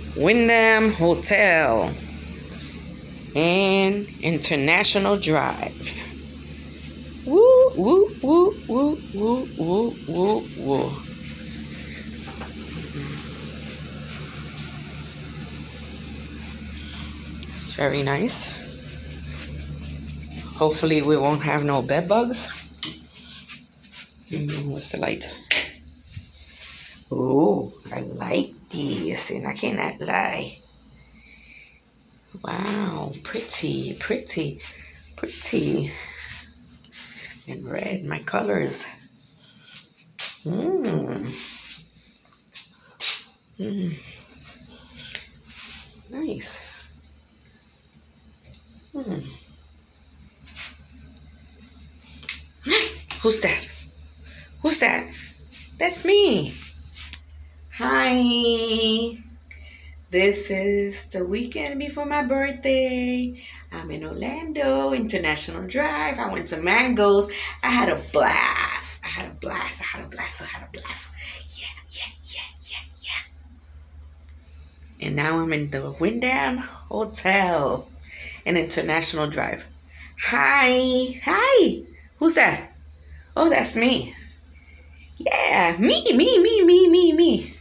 Wyndham Hotel and International Drive. Woo, woo, woo, woo, woo, woo, woo, woo. It's very nice. Hopefully we won't have no bed bugs. What's the light? Oh, I like these, and I cannot lie. Wow, pretty, pretty, pretty. And red, my colors. Nice. Who's that? Who's that? That's me. Hi. This is the weekend before my birthday. I'm in Orlando, International Drive. I went to Mango's. I had a blast. Yeah. And now I'm in the Wyndham Hotel in International Drive. Hi. Who's that? Oh, that's me. Yeah, me.